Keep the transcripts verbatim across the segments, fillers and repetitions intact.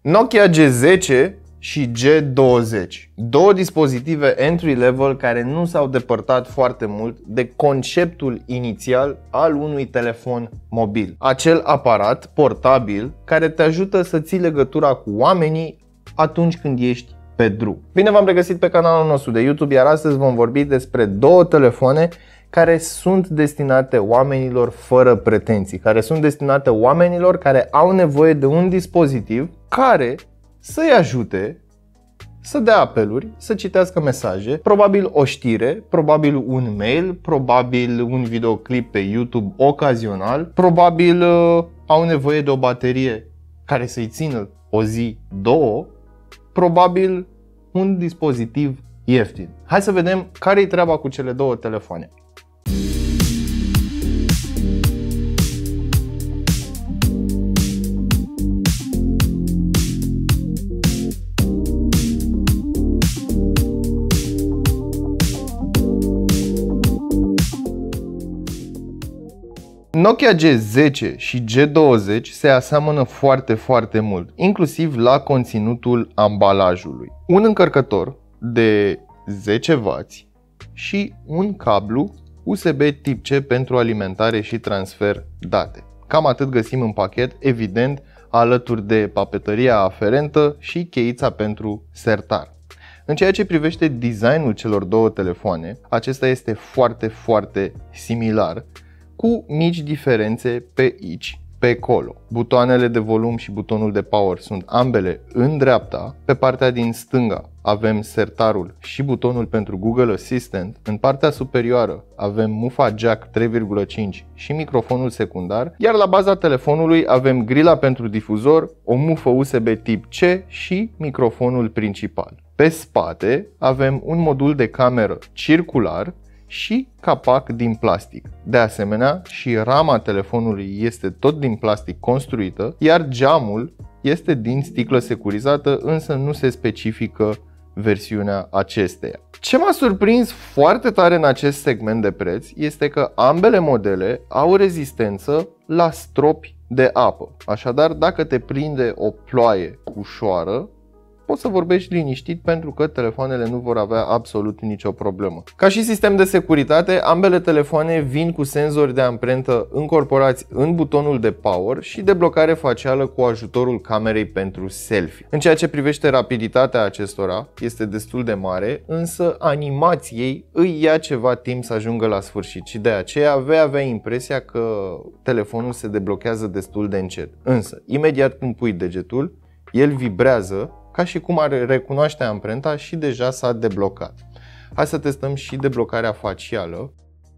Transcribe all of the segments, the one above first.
Nokia G zece și G douăzeci, două dispozitive entry-level care nu s-au depărtat foarte mult de conceptul inițial al unui telefon mobil. Acel aparat portabil care te ajută să ții legătura cu oamenii atunci când ești pe drum. Bine v-am regăsit pe canalul nostru de YouTube, iar astăzi vom vorbi despre două telefoane care sunt destinate oamenilor fără pretenții, care sunt destinate oamenilor care au nevoie de un dispozitiv care să-i ajute să dea apeluri, să citească mesaje, probabil o știre, probabil un mail, probabil un videoclip pe YouTube ocazional, probabil uh, au nevoie de o baterie care să-i țină o zi, două, probabil un dispozitiv ieftin. Hai să vedem care-i treaba cu cele două telefoane. Nokia G zece și G douăzeci se aseamănă foarte, foarte mult, inclusiv la conținutul ambalajului. Un încărcător de zece wați și un cablu U S B tip C pentru alimentare și transfer date. Cam atât găsim în pachet, evident, alături de papetăria aferentă și cheița pentru sertar. În ceea ce privește designul celor două telefoane, acesta este foarte, foarte similar, cu mici diferențe pe aici, pe acolo. Butoanele de volum și butonul de power sunt ambele în dreapta. Pe partea din stânga avem sertarul și butonul pentru Google Assistant. În partea superioară avem mufa jack trei virgulă cinci și microfonul secundar. Iar la baza telefonului avem grila pentru difuzor, o mufă U S B tip C și microfonul principal. Pe spate avem un modul de cameră circular și capac din plastic. De asemenea, și rama telefonului este tot din plastic construită, iar geamul este din sticlă securizată, însă nu se specifică versiunea acesteia. Ce m-a surprins foarte tare în acest segment de preț este că ambele modele au rezistență la stropi de apă. Așadar, dacă te prinde o ploaie ușoară, poți să vorbești liniștit pentru că telefoanele nu vor avea absolut nicio problemă. Ca și sistem de securitate, ambele telefoane vin cu senzori de amprentă încorporați în butonul de power și de blocare facială cu ajutorul camerei pentru selfie. În ceea ce privește rapiditatea acestora, este destul de mare, însă animației îi ia ceva timp să ajungă la sfârșit și de aceea vei avea impresia că telefonul se deblochează destul de încet. Însă, imediat când pui degetul, el vibrează ca și cum ar recunoaște amprenta și deja s-a deblocat. Hai să testăm și deblocarea facială.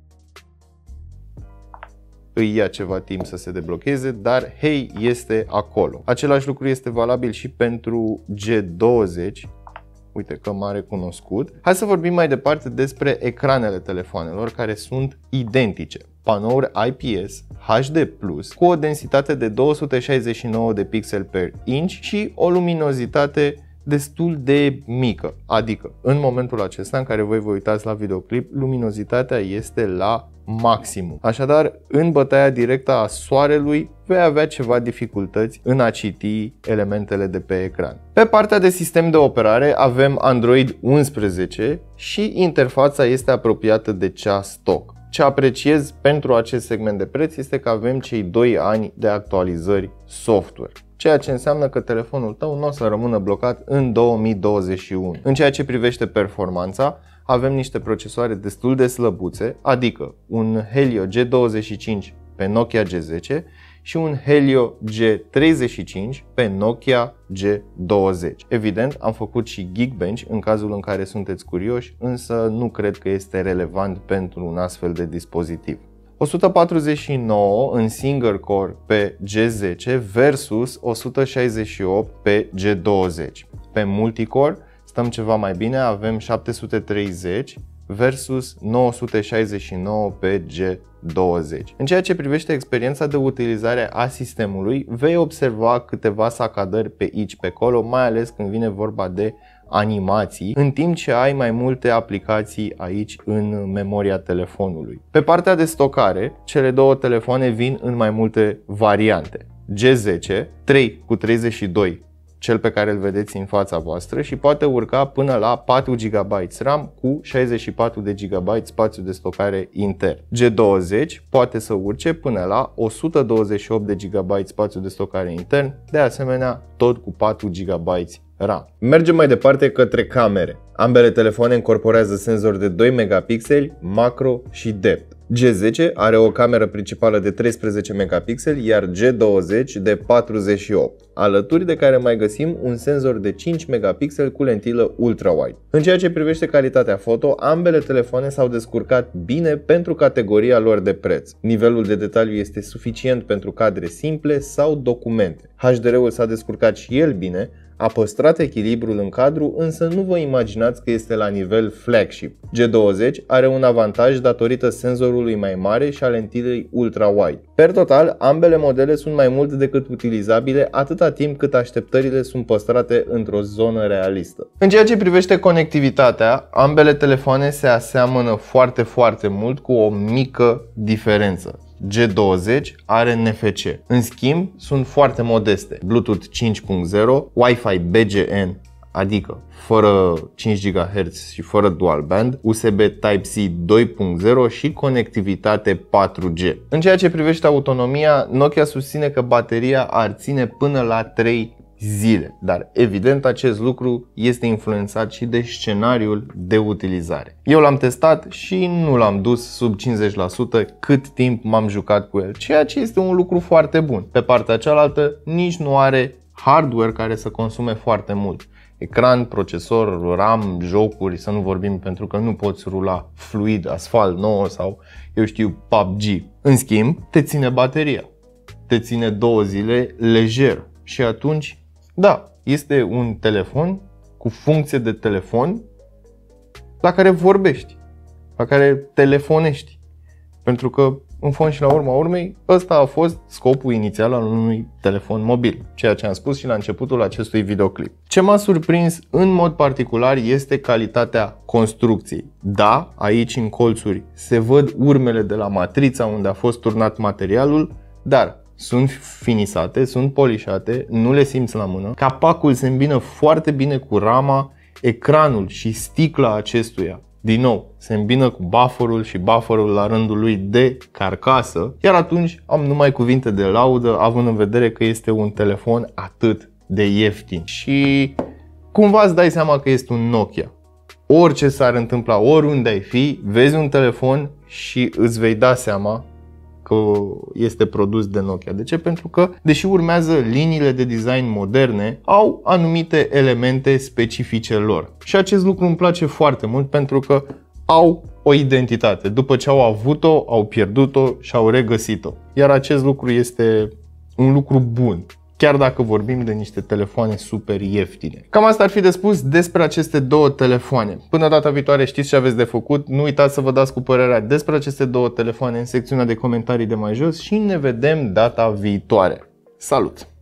Îi ia ceva timp să se deblocheze, dar hei, este acolo. Același lucru este valabil și pentru G douăzeci. Uite că m-a recunoscut. Hai să vorbim mai departe despre ecranele telefonelor, care sunt identice. Panouri I P S H D plus cu o densitate de două sute șaizeci și nouă de pixel per inch și o luminozitate destul de mică. Adică, în momentul acesta în care voi vă uitați la videoclip, luminozitatea este la maximum. Așadar, în bătaia directă a soarelui vei avea ceva dificultăți în a citi elementele de pe ecran. Pe partea de sistem de operare avem Android unsprezece și interfața este apropiată de cea stock. Ce apreciez pentru acest segment de preț este că avem cei doi ani de actualizări software, ceea ce înseamnă că telefonul tău nu o să rămână blocat în două mii douăzeci și unu. În ceea ce privește performanța, avem niște procesoare destul de slăbuțe, adică un Helio G douăzeci și cinci pe Nokia G zece și un Helio G treizeci și cinci pe Nokia G douăzeci. Evident, am făcut și Geekbench în cazul în care sunteți curioși, însă nu cred că este relevant pentru un astfel de dispozitiv. o sută patruzeci și nouă în single core pe G zece versus o sută șaizeci și opt pe G douăzeci. Pe multicore stăm ceva mai bine, avem șapte sute treizeci versus nouă sute șaizeci și nouă pe G douăzeci. În ceea ce privește experiența de utilizare a sistemului, vei observa câteva sacadări pe aici, pe acolo, mai ales când vine vorba de animații, în timp ce ai mai multe aplicații aici în memoria telefonului. Pe partea de stocare, cele două telefoane vin în mai multe variante. G zece, trei cu treizeci și doi cel pe care îl vedeți în fața voastră, și poate urca până la patru gigabyte RAM cu șaizeci și patru de gigabyte spațiu de stocare intern. G douăzeci poate să urce până la o sută douăzeci și opt de gigabyte spațiu de stocare intern, de asemenea tot cu patru gigabyte RAM. Mergem mai departe către camere. Ambele telefoane încorporează senzori de doi megapixeli, macro și depth. G zece are o cameră principală de treisprezece megapixeli, iar G douăzeci de patruzeci și opt, alături de care mai găsim un senzor de cinci megapixeli cu lentilă ultra-wide. În ceea ce privește calitatea foto, ambele telefoane s-au descurcat bine pentru categoria lor de preț. Nivelul de detaliu este suficient pentru cadre simple sau documente. H D R-ul s-a descurcat și el bine, a păstrat echilibrul în cadru, însă nu vă imaginați că este la nivel flagship. G douăzeci are un avantaj datorită senzorului mai mare și a lentilei ultra-wide. Per total, ambele modele sunt mai mult decât utilizabile atâta timp cât așteptările sunt păstrate într-o zonă realistă. În ceea ce privește conectivitatea, ambele telefoane se aseamănă foarte foarte mult, cu o mică diferență. G douăzeci are N F C, în schimb sunt foarte modeste: Bluetooth cinci punct zero, Wi-Fi B G N, adică fără cinci gigahertz și fără dual band, U S B Type-C doi punct zero și conectivitate patru G. În ceea ce privește autonomia, Nokia susține că bateria ar ține până la trei zile, dar evident acest lucru este influențat și de scenariul de utilizare. Eu l-am testat și nu l-am dus sub cincizeci la sută cât timp m-am jucat cu el, ceea ce este un lucru foarte bun. Pe partea cealaltă, nici nu are hardware care să consume foarte mult. Ecran, procesor, RAM, jocuri, să nu vorbim, pentru că nu poți rula fluid Asphalt nouă sau, eu știu, P U B G. În schimb, te ține bateria. Te ține două zile lejer și atunci, da, este un telefon cu funcție de telefon la care vorbești, la care telefonești. Pentru că, în fond și la urma urmei, ăsta a fost scopul inițial al unui telefon mobil, ceea ce am spus și la începutul acestui videoclip. Ce m-a surprins în mod particular este calitatea construcției. Da, aici în colțuri se văd urmele de la matrița unde a fost turnat materialul, dar sunt finisate, sunt polișate, nu le simți la mână. Capacul se îmbină foarte bine cu rama, ecranul și sticla acestuia, din nou, se îmbină cu bufferul și bufferul la rândul lui de carcasă. Iar atunci am numai cuvinte de laudă, având în vedere că este un telefon atât de ieftin. Și cumva îți dai seama că este un Nokia. Orice s-ar întâmpla, oriunde ai fi, vezi un telefon și îți vei da seama că este produs de Nokia. De ce? Pentru că, deși urmează liniile de design moderne, au anumite elemente specifice lor. Și acest lucru îmi place foarte mult, pentru că au o identitate. După ce au avut-o, au pierdut-o și au regăsit-o. Iar acest lucru este un lucru bun, chiar dacă vorbim de niște telefoane super ieftine. Cam asta ar fi de spus despre aceste două telefoane. Până data viitoare știți ce aveți de făcut, nu uitați să vă dați cu părerea despre aceste două telefoane în secțiunea de comentarii de mai jos și ne vedem data viitoare. Salut!